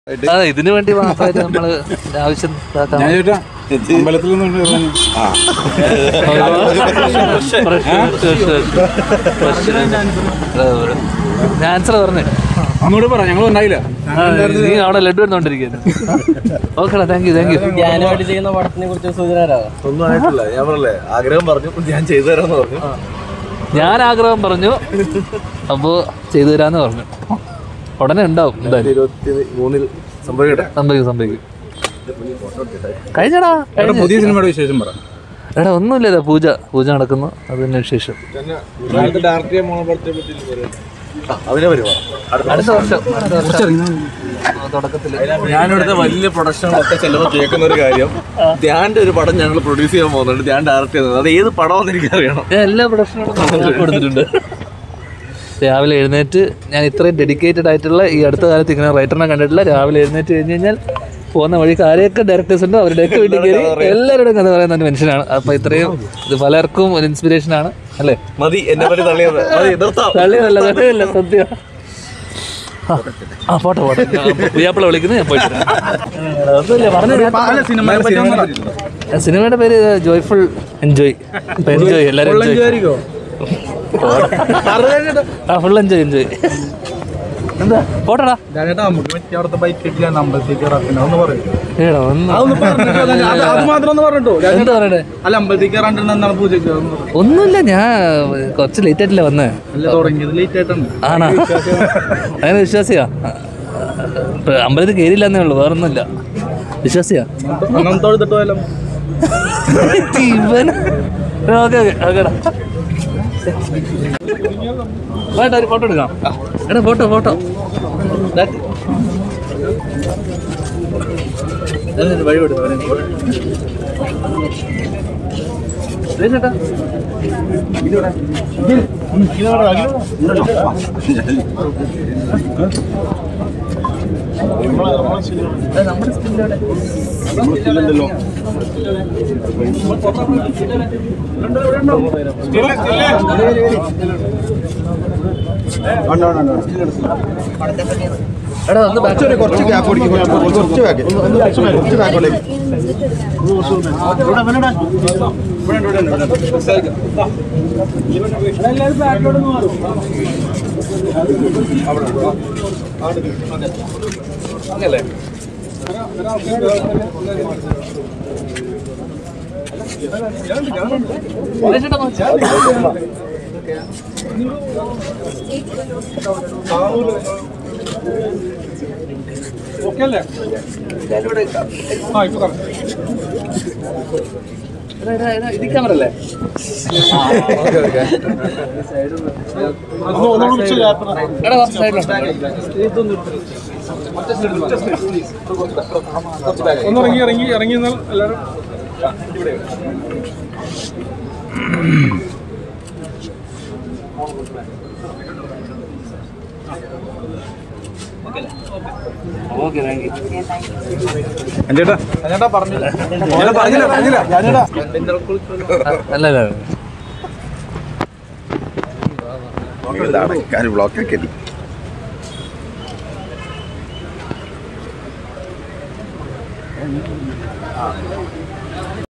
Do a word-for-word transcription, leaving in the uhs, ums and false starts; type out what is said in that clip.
ഇതിനു വേണ്ടി മാത്രമായിട്ട് നമ്മള് ആവശ്യം അമ്പലത്തിൽ ആൻസർ പറഞ്ഞേ അങ്ങോട്ട് പറ. ഞങ്ങൾ ഉണ്ടായില്ല. നീ അവിടെ ലഡു എടുത്തോണ്ടിരിക്കുന്നു. ഓക്കെടാ, താങ്ക് യു താങ്ക് യു. ഞാനായിട്ട് ചെയ്യുന്ന പടത്തിനെ കുറിച്ച് സൂചന ഒന്നും ആയിട്ടില്ല. ഞാൻ പറഞ്ഞല്ലേ ആഗ്രഹം പറഞ്ഞു, ഞാൻ ചെയ്തു തരാമെന്ന് പറഞ്ഞു. ഞാൻ ആഗ്രഹം പറഞ്ഞു, അപ്പോ ചെയ്തു തരാന്ന് പറഞ്ഞു. ഉടനെ ഉണ്ടാവും. ഇരുപത്തി മൂന്നിൽ സംഭവിക്കട്ടെ. സംഭവിക്കും സംഭവിക്കും കഴിഞ്ഞടാ. പുതിയ സിനിമയുടെ വിശേഷം പറ. എടാ ഒന്നുമില്ല, പൂജ പൂജ നടക്കുന്നു. അതിന് വിശേഷം അതിനെ വരുവാ അടുത്ത വർഷം തുടക്കത്തിൽ. ഞാനിവിടുത്തെ വലിയ പ്രൊഡക്ഷനൊക്കെ ചിലപ്പോൾ കേൾക്കുന്ന ഒരു കാര്യം, ധ്യാന്റെ ഒരു പടം ഞങ്ങൾ പ്രൊഡ്യൂസ് ചെയ്യാൻ പോകുന്നുണ്ട്. ധ്യാൻ ഡയറക്ട് ചെയ്യുന്നത്. അത് ഏത് പടമാണെന്ന് എനിക്കറിയണം. ഞാൻ എല്ലാ പ്രൊഡക്ഷനും കൊടുത്തിട്ടുണ്ട്. രാവിലെ എഴുന്നേറ്റ് ഞാൻ ഇത്രയും ഡെഡിക്കേറ്റഡ് ആയിട്ടുള്ള ഈ അടുത്ത കാലത്ത് ഇങ്ങനെ റൈറ്ററിനെ കണ്ടിട്ടില്ല. രാവിലെ എഴുന്നേറ്റ് കഴിഞ്ഞ് കഴിഞ്ഞാൽ പോകുന്ന വഴി ആരെയൊക്കെ ഡയറക്ടേഴ്സ് ഉണ്ടോ അവരുടെയൊക്കെ വീട്ടിൽ കയറി എല്ലാവരുടെയും കഥ പറയുന്ന ഒരു മനുഷ്യനാണ്. അപ്പൊ ഇത്രയും ഇത് പലർക്കും ഒരു ഇൻസ്പിറേഷൻ ആണ് അല്ലേ? മതി എന്നെ പറ്റി തള്ളിയത്. തള്ളിയതല്ല, തള്ളിയല്ല, സത്യം. ആ പോട്ടെ പോട്ടെ, പുയ്യാപ്പിള വിളിക്കുന്നത് ഞാൻ പോയിട്ട്. സിനിമയുടെ പേര് ജോയ്ഫുൾ എൻജോയ്. എൻജോയ് എല്ലാവരും ആ ഫുൾ എൻജോയ് എൻജോയ്. എന്താ പോട്ടടാ. ഒന്നുമില്ല, ഞാൻ കുറച്ച് ലേറ്റ് ആയിട്ടില്ല വന്നേ. ആണോ? അങ്ങനെ വിശ്വാസിയാ? അമ്പലത്തിൽ കയറിയില്ലെന്നേ ഉള്ളു, വേറൊന്നുമില്ല. വിശ്വാസിയാ? ഓക്കെ ഓക്കെ ഓക്കേടാ. വേണ്ട ഒരു ഫോട്ടോ എടുക്കാം. എടാ ഫോട്ടോ ഫോട്ടോ വഴി കൊടുക്കാം. ചേട്ടാ നമ്മുടെ സ്കില്ലോടെ എടാ ഒന്ന് കുറച്ച് ഗ്യാപ്പ് കൊടുക്കും. കുറച്ച് ബാക്ക് കുറച്ച് ബാക്കോട്ടേക്ക്. അങ്ങല്ലേ ഓക്കെ അല്ലേ? ഇത് ക്യാമറ അല്ലേ? ഒന്ന് ഇറങ്ങി ഇറങ്ങി ഇറങ്ങി എന്നാൽ എല്ലാവരും ചേട്ടാ പറഞ്ഞില്ല പറഞ്ഞില്ല പറഞ്ഞില്ല അല്ല ബ്ലോക്ക് ആക്കി.